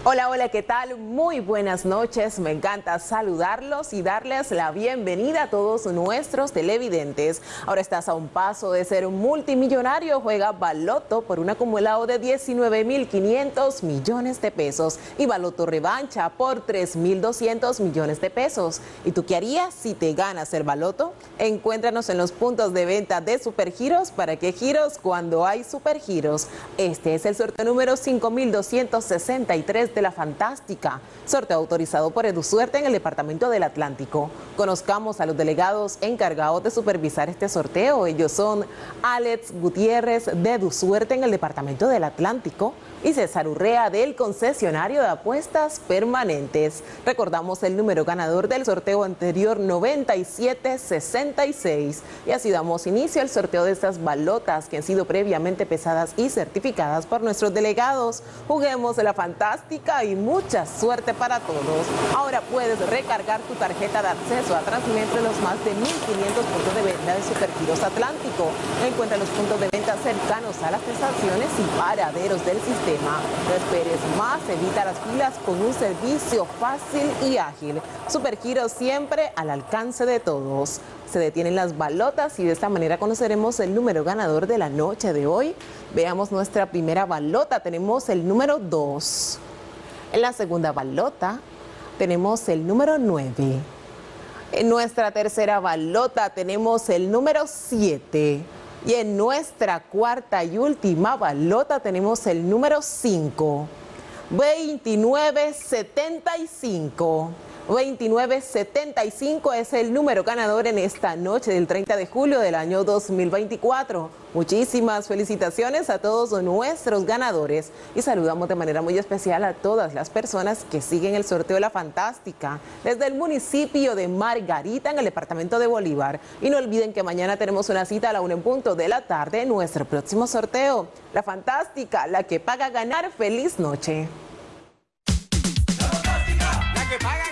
Hola, hola, ¿qué tal? Muy buenas noches. Me encanta saludarlos y darles la bienvenida a todos nuestros televidentes. Ahora estás a un paso de ser un multimillonario. Juega Baloto por un acumulado de 19.500 millones de pesos y Baloto Revancha por 3.200 millones de pesos. ¿Y tú qué harías si te ganas el Baloto? Encuéntranos en los puntos de venta de Supergiros. ¿Para qué giros? Cuando hay Supergiros. Este es el sorteo número 5.263 de la Fantástica, sorteo autorizado por EduSuerte en el Departamento del Atlántico. Conozcamos a los delegados encargados de supervisar este sorteo. Ellos son Alex Gutiérrez de EduSuerte en el Departamento del Atlántico y César Urrea del concesionario de apuestas permanentes. Recordamos el número ganador del sorteo anterior, 9766. Y así damos inicio al sorteo de estas balotas que han sido previamente pesadas y certificadas por nuestros delegados. Juguemos de la Fantástica y mucha suerte para todos. Ahora puedes recargar tu tarjeta de acceso a Transmetro en los más de 1.500 puntos de venta de Supergiros Atlántico. Encuentra los puntos de venta cercanos a las estaciones y paraderos del sistema. No esperes más, evita las filas con un servicio fácil y ágil. Supergiros siempre al alcance de todos. Se detienen las balotas y de esta manera conoceremos el número ganador de la noche de hoy. Veamos nuestra primera balota. Tenemos el número 2. En la segunda balota tenemos el número 9. En nuestra tercera balota tenemos el número 7. Y en nuestra cuarta y última balota tenemos el número 5. 2975. 2975 es el número ganador en esta noche del 30 de julio del año 2024. Muchísimas felicitaciones a todos nuestros ganadores y saludamos de manera muy especial a todas las personas que siguen el sorteo de la Fantástica desde el municipio de Margarita en el departamento de Bolívar. Y no olviden que mañana tenemos una cita a la 1:00 p.m, nuestro próximo sorteo. La Fantástica, la que paga ganar. Feliz noche. La Fantástica, la que paga